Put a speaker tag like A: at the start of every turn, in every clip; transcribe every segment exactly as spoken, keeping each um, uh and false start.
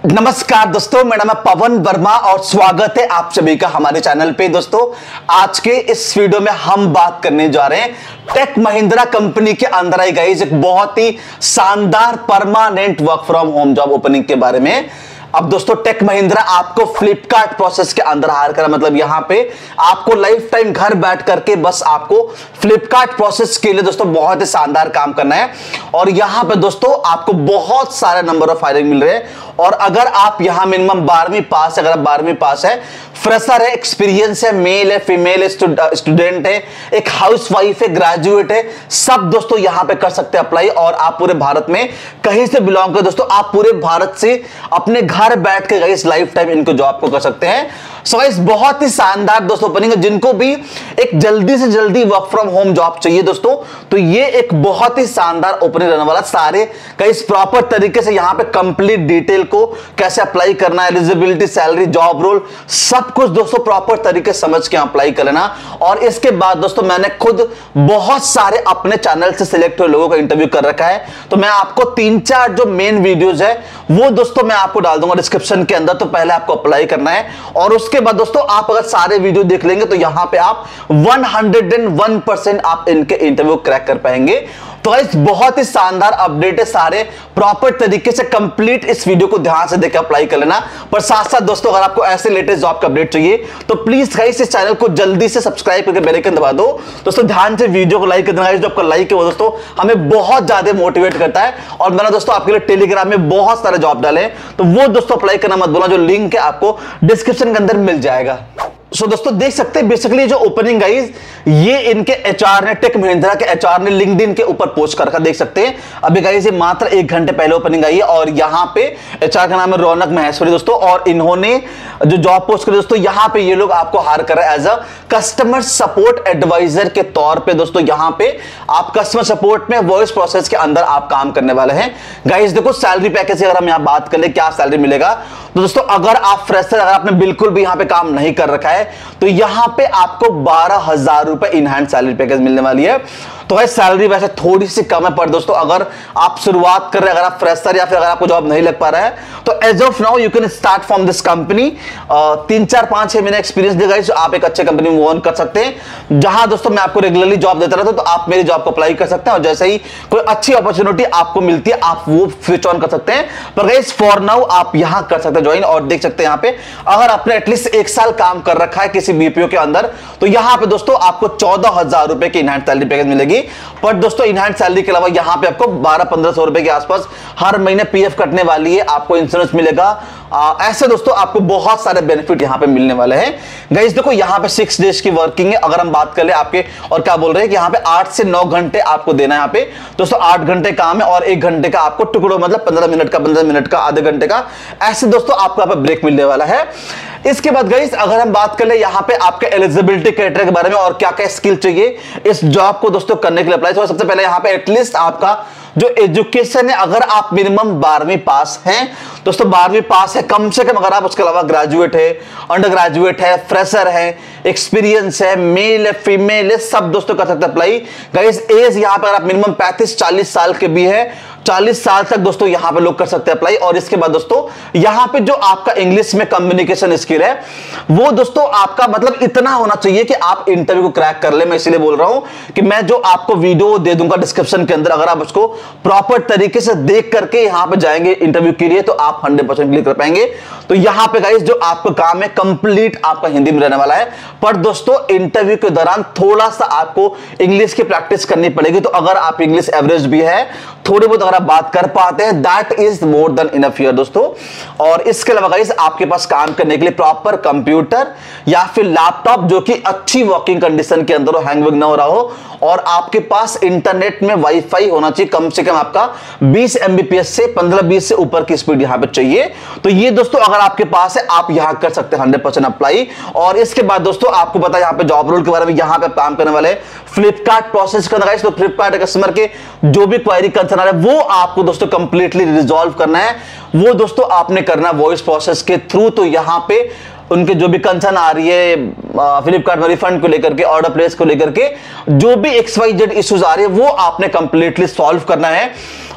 A: नमस्कार दोस्तों, मेरा नाम है पवन वर्मा और स्वागत है आप सभी का हमारे चैनल पे। दोस्तों आज के इस वीडियो में हम बात करने जा रहे हैं टेक महिंद्रा कंपनी के अंदर आई गाइस एक बहुत ही शानदार permanent work from home job opening के बारे में। अब दोस्तों टेक महिंद्रा आपको फ्लिपकार्ट प्रोसेस के अंदर हायर करा, मतलब यहां पे आपको लाइफ टाइम घर बैठ करके बस आपको फ्लिपकार्ट प्रोसेस के लिए दोस्तों बहुत ही शानदार काम करना है। और यहां पे दोस्तों आपको बहुत सारे नंबर ऑफ हायरिंग मिल रहे हैं। और अगर आप यहां मिनिमम बारहवीं पास है, अगर आप बारहवीं पास है, फ्रेशर है, एक्सपीरियंस है, मेल है, फीमेल है, स्टूडेंट है, एक हाउसवाइफ है, ग्रेजुएट है, सब दोस्तों यहां पे कर सकते हैं अप्लाई। और आप पूरे भारत में कहीं से बिलोंग करें दोस्तों, आप पूरे भारत से अपने घर बैठ के गाइस लाइफ टाइम इनको जॉब को कर सकते हैं। सो गाइस बहुत ही शानदार दोस्तों ओपनिंग है। जिनको भी एक जल्दी से जल्दी वर्क फ्रॉम होम जॉब चाहिए दोस्तों, तो ये एक बहुत ही शानदार ओपनिंग रहने वाला। सारे गाइस प्रॉपर तरीके से यहां पे कंप्लीट डिटेल को कैसे अप्लाई करना है, एलिजिबिलिटी, सैलरी, जॉब रोल, सब कुछ दोस्तों प्रॉपर तरीके से समझ के अप्लाई कर लेना। और इसके बाद दोस्तों मैंने खुद बहुत सारे अपने चैनल से सिलेक्ट हुए लोगों का इंटरव्यू कर रखा है, तो मैं आपको तीन चार जो मेन वीडियोज है वो दोस्तों मैं आपको डाल दूंगा डिस्क्रिप्शन के अंदर। तो पहले आपको अप्लाई करना है और उसके बाद दोस्तों आप अगर सारे वीडियो देख लेंगे तो यहां पे आप एक सौ एक परसेंट आप इनके इंटरव्यू क्रैक कर पाएंगे। तो गाइस बहुत ही शानदार अपडेट है, सारे प्रॉपर तरीके से कंप्लीट इस वीडियो को ध्यान से देखकर अप्लाई कर लेना। पर साथ साथ दोस्तों अगर आपको ऐसे लेटेस्ट जॉब का अपडेट चाहिए तो प्लीज गाइस इस चैनल को जल्दी से सब्सक्राइब करके बेल आइकन दबा दो। दोस्तों ध्यान से वीडियो को लाइक कर देना, जो आपका लाइक है वो दोस्तों हमें बहुत ज्यादा मोटिवेट करता है। और मैंने दोस्तों आपके लिए टेलीग्राम में बहुत सारे जॉब डाले, तो वो दोस्तों अप्लाई करना मत भूलना, जो लिंक है आपको डिस्क्रिप्शन के अंदर मिल जाएगा। सो so, दोस्तों देख सकते हैं बेसिकली जो ओपनिंग गाइस ये इनके एचआर ने, टेक महिंद्रा के एचआर ने लिंक्डइन के ऊपर पोस्ट कर रखा, देख सकते हैं। अभी गाइस ये मात्र एक घंटे पहले ओपनिंग आई है और यहाँ पे एचआर का नाम है रौनक महेश्वरी दोस्तों। और इन्होंने जो जॉब पोस्ट करी दोस्तों, यहाँ पे ये लोग आपको हायर कर रहे हैं as a customer support advisor के तौर पे। दोस्तों यहाँ पे आप कस्टमर सपोर्ट में वॉइस प्रोसेस के अंदर आप काम करने वाले हैं। गाइस देखो सैलरी पैकेज की अगर हम यहाँ बात कर ले क्या सैलरी मिलेगा, तो दोस्तों अगर आप फ्रेशर, अगर आपने बिल्कुल भी यहाँ पे काम नहीं कर रखा है, तो यहां पे आपको बारह हजार रुपए इनहैंड सैलरी पैकेज मिलने वाली है। तो भाई सैलरी वैसे थोड़ी सी कम है, पर दोस्तों अगर आप शुरुआत कर रहे हैं, अगर आप फ्रेशर या फिर अगर आपको जॉब नहीं लग पा रहा है, तो as of now you can start from this company. तीन चार पांच छह महीने एक्सपीरियंस देगा तो आप एक अच्छे कंपनी में मूव ऑन कर सकते हैं, जहां दोस्तों मैं आपको रेगुलरली जॉब देता रहता हूं। तो आप मेरी जॉब को अप्लाई कर सकते हैं और जैसे ही कोई अच्छी अपॉर्चुनिटी आपको मिलती है आप वो स्विच ऑन कर सकते हैं। पर गाइस फॉर नाउ आप यहां कर सकते हैं ज्वाइन। और देख सकते हैं यहां पे अगर आपने एटलीस्ट एक साल काम कर रखा है किसी बीपीओ के अंदर, तो यहां पे दोस्तों आपको चौदह हजार रुपए की इनहैंड सैलरी पैकेज मिलेगी। पर दोस्तों इनहैंड सैलरी के अलावा यहां पे आपको बारह पंद्रह सौ रुपए के आसपास हर महीने पीएफ कटने वाली है, आपको इंश्योरेंस मिलेगा। आ, ऐसे दोस्तों आपको बहुत सारे बेनिफिट यहां पे मिलने वाले हैं। गाइस देखो यहां पे सिक्स डेज की वर्किंग है। अगर हम बात कर ले आपके, और क्या बोल रहे हैं कि यहां पे आठ से नौ घंटे आपको देना है। यहाँ पे दोस्तों आठ घंटे काम है और एक घंटे का आपको टुकड़ों, मतलब पंद्रह मिनट का, पंद्रह मिनट का, आधे घंटे का, ऐसे दोस्तों आपको यहाँ पे ब्रेक मिलने वाला है। इसके बाद गाइस अगर हम बात कर ले यहाँ पे आपके एलिजिबिलिटी क्राइटेरिया के बारे में और क्या क्या स्किल चाहिए इस जॉब को दोस्तों करने के लिए अप्लाई, तो सबसे पहले यहाँ पे एटलीस्ट आपका जो एजुकेशन है, अगर आप मिनिमम बारहवीं पास हैं दोस्तों, बारहवीं पास है कम से कम, अगर आप उसके अलावा ग्रेजुएट है, अंडर ग्रेजुएट है, फ्रेशर है, एक्सपीरियंस है, मेल है, फीमेल है, सब दोस्तों कर सकते हैं अप्लाई। गाइस एज यहाँ पे अगर आप मिनिमम पैंतीस चालीस साल के भी है, चालीस साल तक दोस्तों यहां पे लोग कर सकते हैं अप्लाई। और इसके बाद दोस्तों यहां पे जो आपका इंग्लिश में कम्युनिकेशन स्किल है वो दोस्तों आपका मतलब इतना होना चाहिए कि आप इंटरव्यू को क्रैक कर ले। मैं इसीलिए बोल रहा हूं कि मैं जो आपको वीडियो दे दूंगा डिस्क्रिप्शन के अंदर, अगर आप उसको प्रॉपर तरीके से देख करके यहां पे जाएंगे इंटरव्यू के लिए, तो आप हंड्रेड परसेंट क्लियर कर पाएंगे। तो यहां पे गाइस जो आपका काम है कंप्लीट आपका हिंदी में रहने वाला है। पर दोस्तों इंटरव्यू के दौरान थोड़ा सा आपको इंग्लिश की प्रैक्टिस करनी पड़ेगी। तो अगर आप इंग्लिश एवरेज भी है, थोड़ी बहुत अगर आप बात कर पाते हैं, that is more than enough here दोस्तों। और इसके अलावा गाइस आपके पास काम करने के लिए प्रॉपर कंप्यूटर या फिर लैपटॉप जो कि अच्छी वर्किंग कंडीशन के अंदर हो, हैंग वैंग ना हो रहा हो, और आपके पास इंटरनेट में वाईफाई होना चाहिए कम से कम आपका बीस एमबीपीएस से पंद्रह बीस से ऊपर की स्पीड यहां पे चाहिए। तो ये दोस्तों अगर आपके पास है आप यहां कर सकते हैं हंड्रेड परसेंट अप्लाई। और इसके बाद दोस्तों आपको पता है यहां पे जॉब रोल के बारे में, यहां पे काम करने वाले फ्लिपकार्ट प्रोसेस करना है। तो फ्लिपकार्ट कस्टमर के जो भी क्वेरी कंसर्न आ रहा है वो आपको दोस्तों कंप्लीटली रिजॉल्व करना है, वो दोस्तों आपने करना है वॉइस प्रोसेस के थ्रू। तो यहां पे उनके जो भी कंसर्न आ रही है फ्लिपकार्ट में रिफंड को लेकर के, ऑर्डर प्लेस को लेकर के, जो भी एक्स वाई जेड इश्यूज आ रही है वो आपने कंप्लीटली सॉल्व करना है।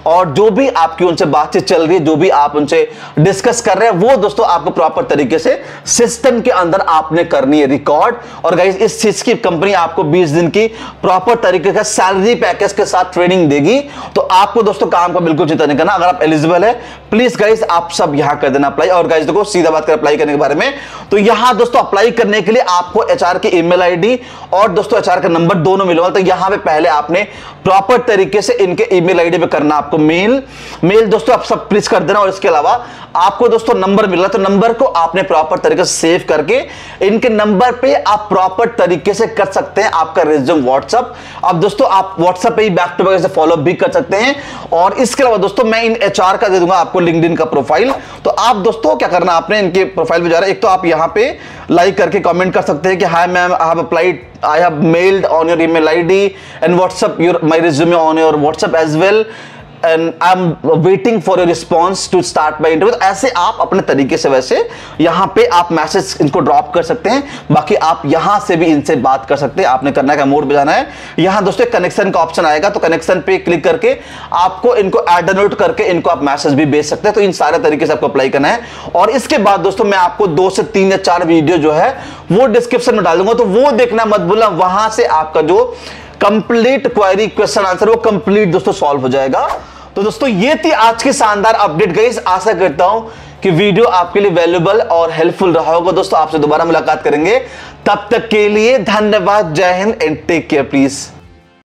A: और जो भी आपकी उनसे बातचीत चल रही है, जो भी आप उनसे डिस्कस कर रहे हैं, वो दोस्तों आपको प्रॉपर तरीके से सिस्टम के अंदर आपने करनी है रिकॉर्ड। और गाइस इस चीज की कंपनी आपको बीस दिन की प्रॉपर तरीके का सैलरी पैकेज के साथ ट्रेनिंग देगी। तो आपको दोस्तों काम का बिल्कुल चिंता नहीं करना। अगर आप एलिजिबल है प्लीज गाइस आप सब यहां कर देना अप्लाई। और गाइस देखो सीधा बात कर अप्लाई करने के बारे में, तो यहां दोस्तों अप्लाई करने के लिए आपको एचआर की ईमेल आईडी और दोस्तों एचआर का नंबर दोनों मिलेगा। तो यहां पे पहले आपने प्रॉपर तरीके से इनके ईमेल आईडी पे करना आपको मेल मेल दोस्तों आप सब प्लीज कर देना। और इसके अलावा आपको दोस्तों नंबर मिल रहा है, तो नंबर को आपने प्रॉपर तरीके से सेव करके इनके नंबर पे आप प्रॉपर तरीके से कर सकते हैं आपका रिज्यूम व्हाट्सएप। अब दोस्तों आप व्हाट्सएप पे ही बैक टू बैक से फॉलो भी कर सकते हैं। और इसके अलावा दोस्तों मैं इन एचआर का दे दूंगा आपको लिंक्डइन का प्रोफाइल। तो आप दोस्तों क्या करना, आपने इनके प्रोफाइल पे जा रहे हैं, एक तो आप यहां पे लाइक करके कमेंट कर सकते हैं कि hi ma'am I have applied I have mailed on your email ID and WhatsApp your my resume on your WhatsApp as well and I am waiting for your response to start my interview. ऐसे आप अपने तरीके से वैसे यहां पे आप message इनको ड्रॉप कर सकते हैं। बाकी आप यहां से भी इनसे बात कर सकते हैं। आपने करना है मोड पे जाना है, यहां दोस्तों कनेक्शन का ऑप्शन आएगा, तो कनेक्शन पे क्लिक करके आपको इनको ऐड नोट करके इनको आप मैसेज भी भेज सकते हैं। तो इन सारे तरीके से आपको अप्लाई करना है। और इसके बाद दोस्तों मैं आपको दो से तीन या चार वीडियो जो है वो डिस्क्रिप्शन में डाल दूंगा, तो वो देखना मत भूलना। वहां से आपका जो कंप्लीट क्वेरी क्वेश्चन आंसर वो कंप्लीट दोस्तों सॉल्व हो जाएगा। तो दोस्तों ये थी आज की शानदार अपडेट गाइस। आशा करता हूं कि वीडियो आपके लिए वैल्यूएबल और हेल्पफुल रहा होगा। दोस्तों आपसे दोबारा मुलाकात करेंगे, तब तक के लिए धन्यवाद। जय हिंद एंड टेक केयर प्लीज।